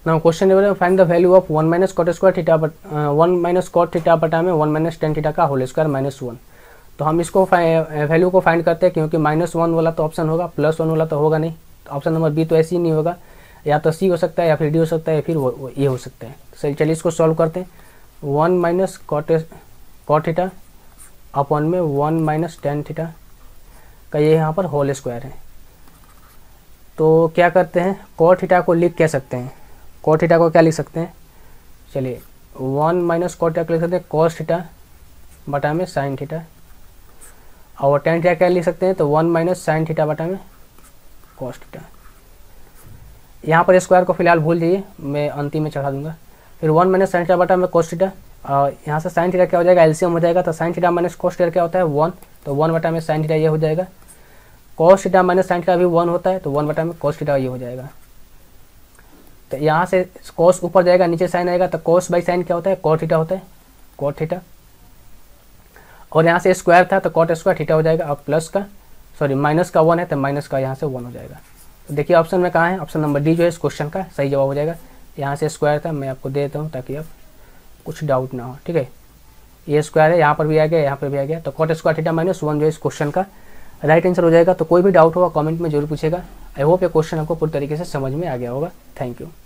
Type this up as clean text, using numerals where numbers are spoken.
Now question number find the value of 1 minus cot square theta 1 minus cot theta बटा में 1 minus tan theta का whole square -1। तो हम इसको value को फाइंड करते हैं, क्योंकि -1 वाला तो ऑप्शन होगा, +1 वाला तो होगा नहीं। तो ऑप्शन नंबर बी तो ऐसे ही नहीं होगा, या तो सी हो सकता है, या फिर डी हो सकता है, या फिर ये हो सकता है। सही, चलिए इसको सॉल्व करते हैं। 1 माइनस कॉट थीटा अपॉन में 1 माइनस टेन थीटा का ये यहाँ पर होल स्क्वायर है। तो क्या करते हैं, कॉट थीटा को लिख कह सकते हैं, कॉट थीटा को क्या लिख सकते हैं, चलिए 1 माइनस कॉट थीटा को लिख सकते हैं कॉस थीटा बटा में साइन थीटा, और टेन थीटा क्या लिख सकते हैं, तो 1 माइनस साइन थीटा बटा में कॉस थीटा। यहाँ पर स्क्वायर को फिलहाल भूल जाइए, मैं अंतिम में चढ़ा दूंगा। फिर 1 माइनस साइन थीटा बटा में कॉस थीटा, और यहाँ से साइन थीटा क्या हो जाएगा, एलसीएम हो जाएगा। तो sine theta minus cos theta क्या होता है, 1, तो 1 बटा में साइन थीटा ये हो जाएगा। Cos theta minus sine theta भी 1 होता है, तो 1 बटा में कॉस थीटा ये हो जाएगा। तो यहाँ से कॉस ऊपर जाएगा, नीचे साइन आएगा, तो कॉस बाई साइन क्या होता है, कॉट थीटा होता है, कॉट थीटा। और यहाँ से स्क्वायर था तो कॉट स्क्वायर थीटा हो जाएगा, और प्लस का माइनस का 1 है तो माइनस का यहाँ से 1 हो जाएगा। तो देखिए ऑप्शन में कहाँ है, ऑप्शन नंबर डी जो है इस क्वेश्चन का सही जवाब हो जाएगा। यहाँ से स्क्वायर था, मैं आपको दे देता हूँ ताकि आप कुछ डाउट ना हो, ठीक है। ये स्क्वायर है, यहाँ पर भी आ गया, यहाँ पर भी आ गया, तो कॉट स्क्वायर थीटा -1 जो है इस क्वेश्चन का राइट आंसर हो जाएगा। तो कोई भी डाउट होगा कमेंट में जरूर पूछेगा। आई होप ये क्वेश्चन आपको पूरी तरीके से समझ में आ गया होगा। Thank you.